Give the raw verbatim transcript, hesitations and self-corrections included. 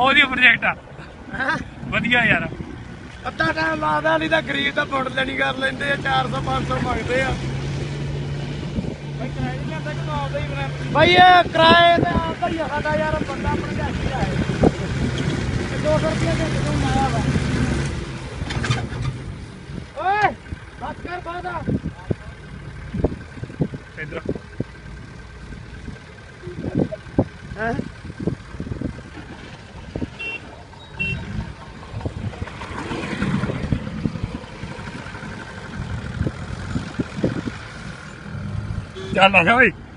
बहुत वधिया प्रोजेक्ट आ वधिया यार ਅੱਧਾ ਟਾਈਮ ਲਾਦਾ ਨਹੀਂ ਤਾਂ ਗਰੀਬ ਤਾਂ ਪੁੱਟ ਲੈਣੀ ਕਰ ਲੈਂਦੇ ਆ ਚਾਰ ਸੌ ਪੰਜ ਸੌ ਮੰਗਦੇ ਆ ਭਾਈ ਇਹ ਕਿਰਾਏ ਤੇ ਆਪਦਾ ਹੀ ਆ ਸਾਡਾ ਯਾਰ ਬੰਦਾ ਆਪਣੇ ਝਾਕੀ ਦਾ ਹੈ ਦੋ ਸੌ ਰੁਪਏ ਦੇ ਕਿਉਂ ਆਇਆ ਵਾ ਓਏ ਬਸ ਕਰ ਬਾਦਾ ਇਧਰ ਹੈ ਚੱਲ ਆ ਜਾ ਬਈ